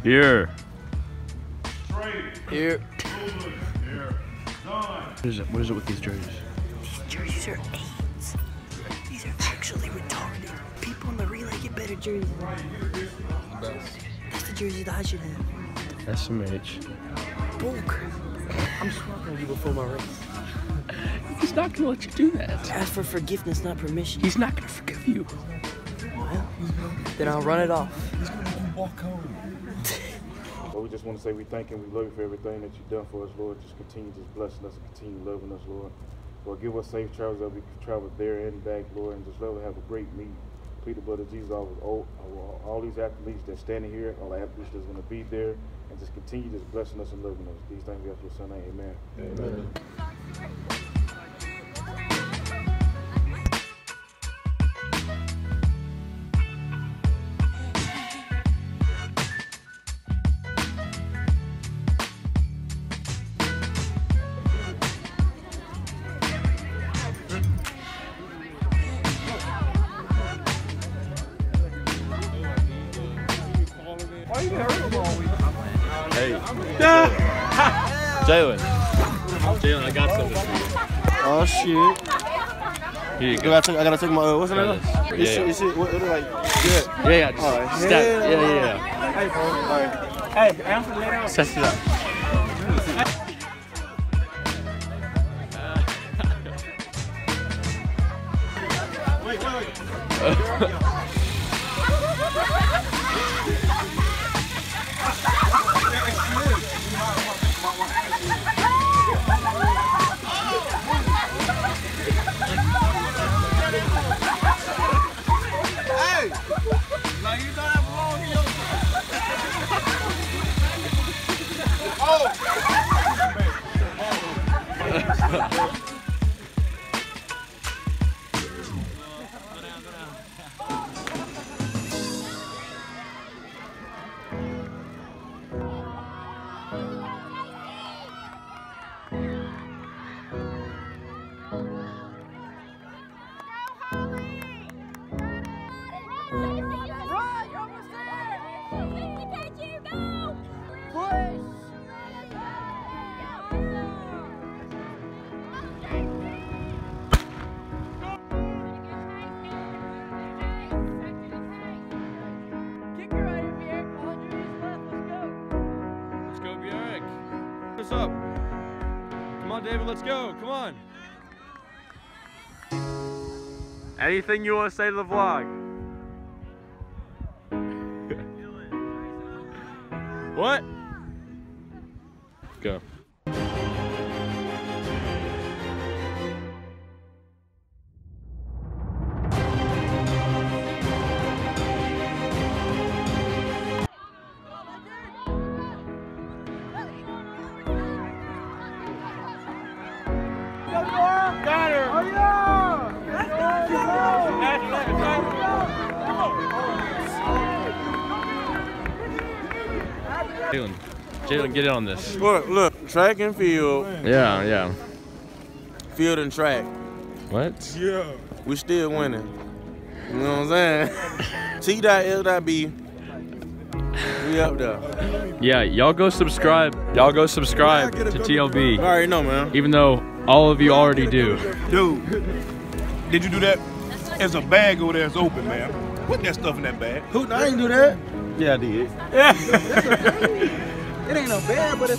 Here. Here. What is it with these jerseys? These jerseys are AIDS. These are actually retarded. People in the relay get better jerseys. That's the jersey that I should have. SMH. Bullcrap. I'm swapping you before my race. He's not gonna let you do that. Ask for forgiveness, not permission. He's not gonna forgive you. Well, then I'll run it off. He's gonna make you walk home. Well, we just want to say we thank and we love you for everything that you've done for us, Lord. Just continue just blessing us and continue loving us, Lord. Lord, give us safe travels that we can travel there and back, Lord, and just let us have a great meet. Plead the blood of Jesus all these athletes that's standing here, all the athletes that's going to be there, and just continue just blessing us and loving us. These things we ask your son name, amen. Amen. Hey. Jalen, I got something for you. Oh, shit. Here you go. I gotta take my, what's the name? Yeah. Is it, what, like, good? Yeah. Just All right. step. Yeah. Hey, bro. All right. Hey, I'm gonna lay down. Set it up. What's up? Come on, David, let's go. Come on. Anything you want to say to the vlog? What? Go. Got her! Oh yeah! Jalen, get in on this. Look, track and field. Yeah. Field and track. What? Yeah. We still winning. You know what I'm saying? T.L.B. We up there. Yeah, y'all go subscribe. Y'all go subscribe to TLB. I already know, man. Even though all of you already do. Dude, did you do that? There's a bag over there that's open, man. Put that stuff in that bag. Who? I ain't do that. Yeah, I did. It ain't no bad, but it's...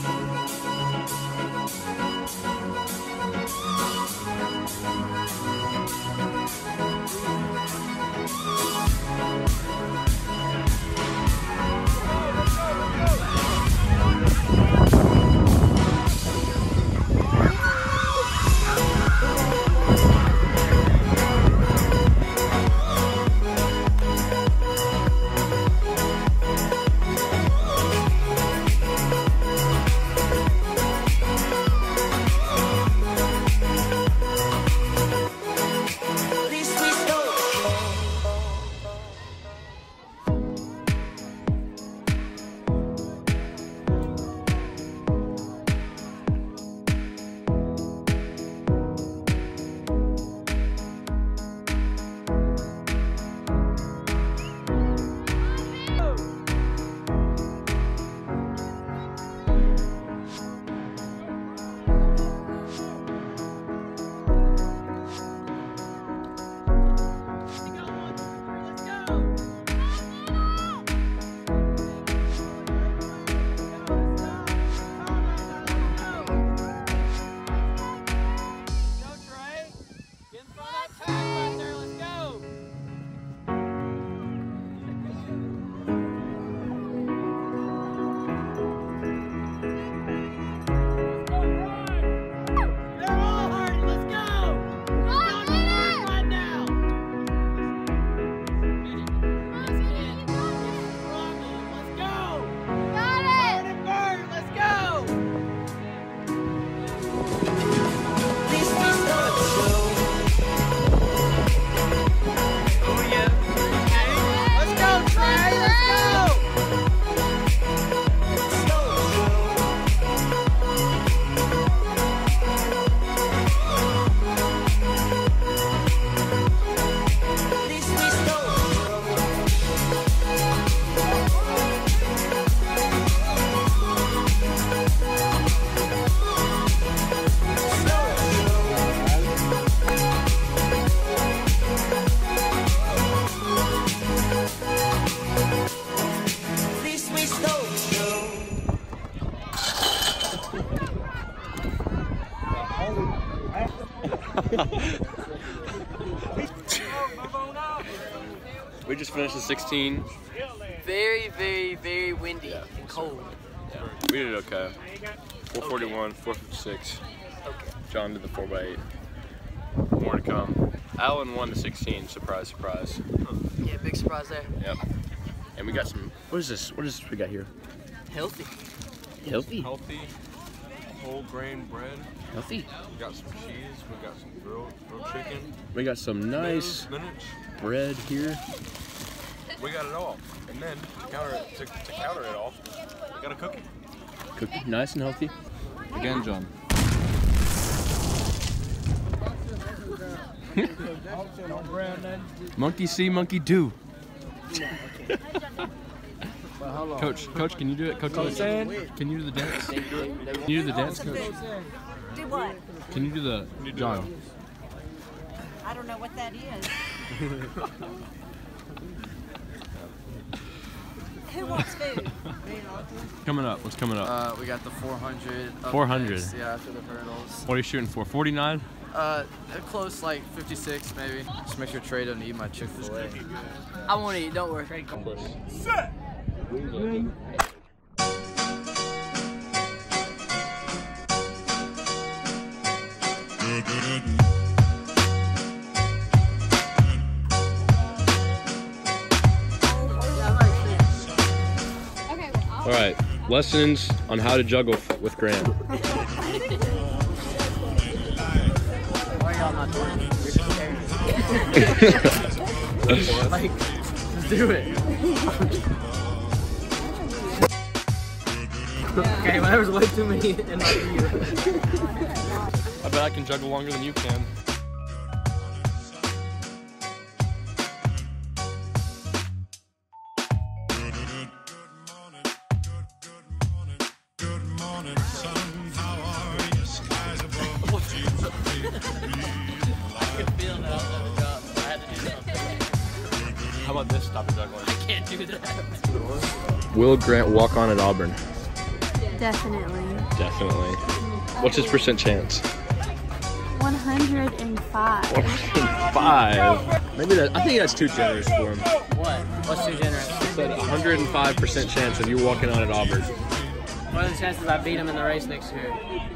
We just finished the 16. Very, very, very windy and cold. Yeah, we did okay. 441, 456. Okay. John did the 4x8. More to come. Alan won the 16. Surprise, surprise. Yeah, big surprise there. Yep. And we got some. What is this? What is this we got here? Healthy. Healthy. Healthy, whole grain bread. Healthy. We got some cheese. We got some grilled chicken. We got some nice Spinach. bread here. We got it all. And then to counter it all, we got a cookie. Cookie, nice and healthy. Again, John. Monkey see, monkey do. Coach, can you do it? Coach, can you do the dance? Can you do the dance, Coach? Do what? Can you do the John? I don't know what that is. Who wants food? Coming up. What's coming up? We got the 400. 400. Yeah, after the hurdles. What are you shooting for? 49? Close, like 56 maybe. Just make sure Trey doesn't eat my Chick-fil-A. I won't eat, don't worry. Set. All right. Lessons on how to juggle with Graham. Why are y'all not doing it? Like, just do it. Okay, well, that was way too many and not you. I bet I can juggle longer than you can. How about this stop and juggling? I can't do that. Will Grant walk on at Auburn? Definitely. Definitely. What's his percent chance? 105. 105. Maybe that. I think that's too generous for him. What? What's too generous? He said 105% chance of you walking on at Auburn. What are the chances I beat him in the race next year?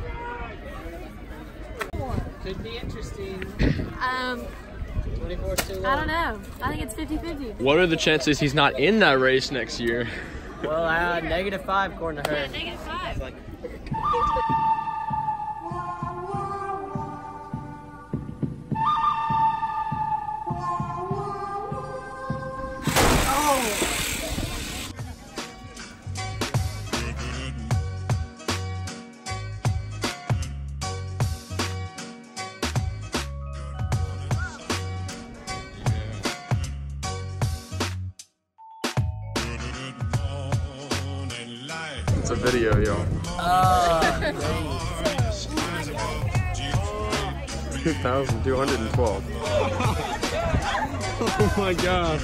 Could be interesting. 24 is too low. I don't know. I think it's 50-50. What are the chances he's not in that race next year? Well, -5 according to her. Yeah, -5. Like, It's a video, yo. 2,212. Oh my god.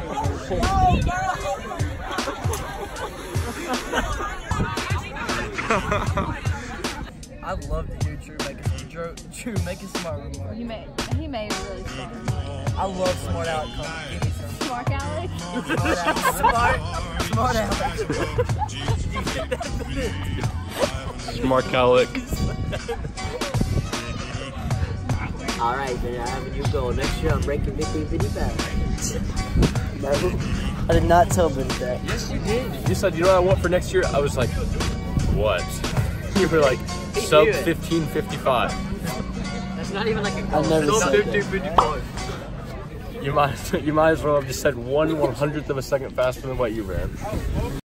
I'd love to hear Drew make a smart remark. He made a really smart remark. I love smart Alec. Give me some Smart Alex. smart Alec. Smart Alec. Alright, then I have a new goal. Next year I'm ranking Victory 55. No, I did not tell Ben that. Yes, you did. You said, you know what I want for next year? I was like, what? You were like, sub 1555. That's not even like a goal. I never Sub said that. 1555. You might as well have just said 1/100th of a second faster than what you ran.